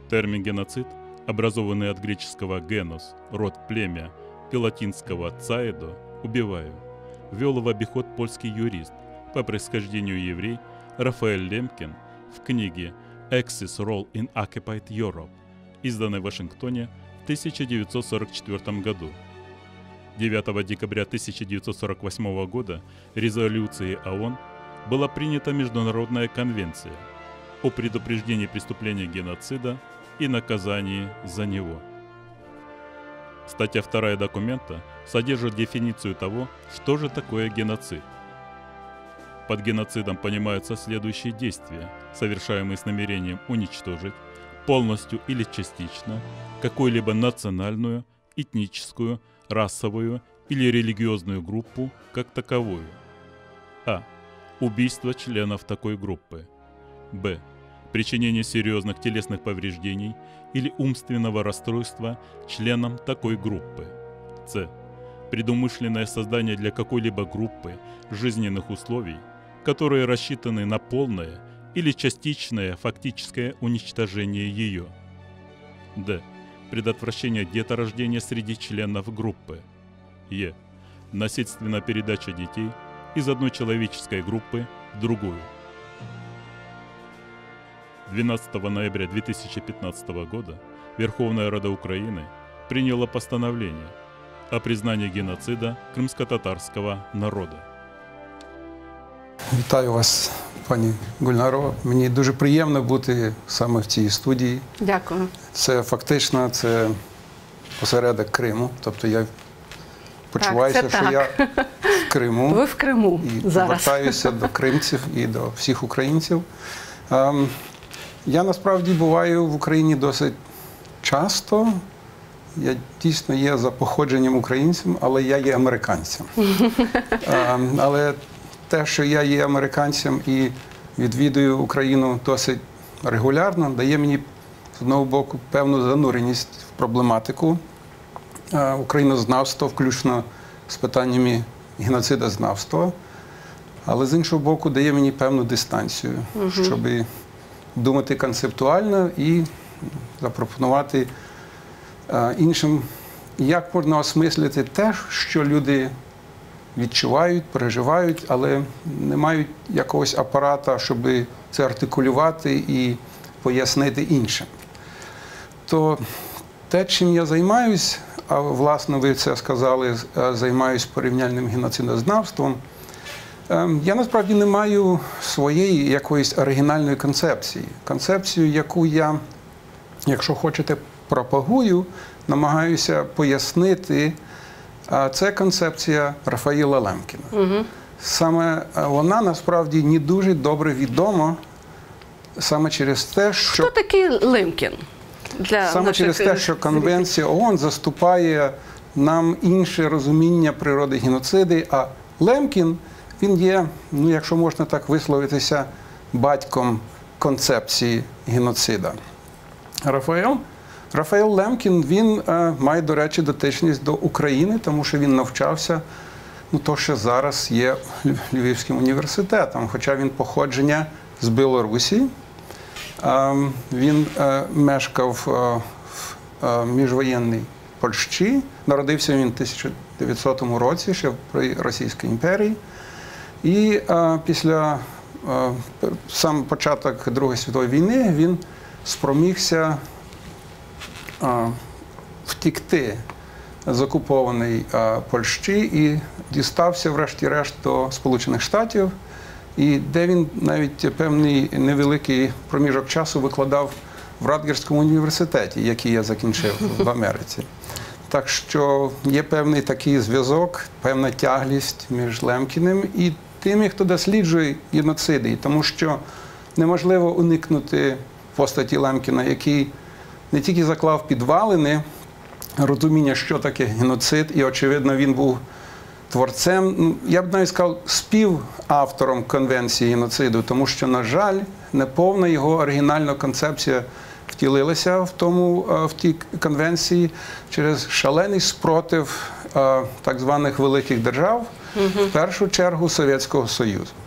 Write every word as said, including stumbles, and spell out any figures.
Термин «геноцид», образованный от греческого «генос» – род, племя, и латинского «цаедо» – «убиваю», ввел в обиход польский юрист, по происхождению еврей, Рафаэль Лемкин в книге «Axis Role in Occupied Europe», изданной в Вашингтоне в тысяча девятьсот сорок четвёртом году. девятого декабря тысяча девятьсот сорок восьмого года резолюцией ООН была принята Международная конвенция о предупреждении преступления геноцида и наказании за него. Статья вторая документа содержит дефиницию того, что же такое геноцид. Под геноцидом понимаются следующие действия, совершаемые с намерением уничтожить полностью или частично какую-либо национальную, этническую, расовую или религиозную группу как таковую. А. Убийство членов такой группы. Б. Причинение серьезных телесных повреждений или умственного расстройства членам такой группы. С. Предумышленное создание для какой-либо группы жизненных условий, которые рассчитаны на полное или частичное фактическое уничтожение ее. Д. Предотвращение деторождения среди членов группы. Е. Насильственная передача детей из одной человеческой группы в другую. двенадцатого ноября две тысячи пятнадцатого года Верховная Рада Украины приняла постановление о признании геноцида кримськотатарського народу. Вітаю вас, пані Гульнаро. Мені дуже приємно бути саме в цій студії. Дякую. Це фактично це осередок Криму. Тобто я почуваюся, так, що так. я в Криму. Ви в Криму і зараз. повертаюся до кримців і до всіх українців. Ем, я насправді буваю в Україні досить часто. Я дійсно є за походженням українцем, але я є американцем. ем, але те, що я є американцем і відвідую Україну досить регулярно, дає мені, з одного боку, певну зануреність в проблематику е, українознавства, включно з питаннями геноцидознавства, але з іншого боку дає мені певну дистанцію, угу. щоб думати концептуально і запропонувати е, іншим, як можна осмислити те, що люди відчувають, переживають, але не мають якогось апарата, щоб це артикулювати і пояснити іншим. То те, чим я займаюсь, а власне ви це сказали, займаюсь порівняльним геноцидознавством, я насправді не маю своєї якоїсь оригінальної концепції. Концепцію, яку я, якщо хочете, пропагую, намагаюся пояснити. Це концепція Рафаїла Лемкіна. Угу. Саме вона, насправді, не дуже добре відома саме через те, що... Хто такий Лемкін? Для саме через те, що Конвенція ООН заступає нам інше розуміння природи геноциду, а Лемкін, він є, ну, якщо можна так висловитися, батьком концепції геноцида. Рафаел Рафаель Лемкін, він е, має, до речі, дотичність до України, тому що він навчався, ну, то, що зараз є Львівським університетом, хоча він походження з Білорусі. Е, він е, мешкав е, в е, міжвоєнній Польщі, народився він в тисяча дев'ятсотому році, ще при Російській імперії. І е, після е, сам початок Другої світової війни він спромігся втікти з окупованої Польщі і дістався, врешті-решт, до Сполучених Штатів, і де він навіть певний невеликий проміжок часу викладав в Радгерському університеті, який я закінчив в Америці. Так що є певний такий зв'язок, певна тяглість між Лемкіним і тими, хто досліджує геноциди, тому що неможливо уникнути постаті Лемкіна, який не тільки заклав підвалини розуміння, що таке геноцид, і, очевидно, він був творцем, я б навіть сказав, співавтором Конвенції геноциду, тому що, на жаль, неповна його оригінальна концепція втілилася в, тому, в тій конвенції через шалений спротив так званих великих держав, угу. в першу чергу Совєтського Союзу.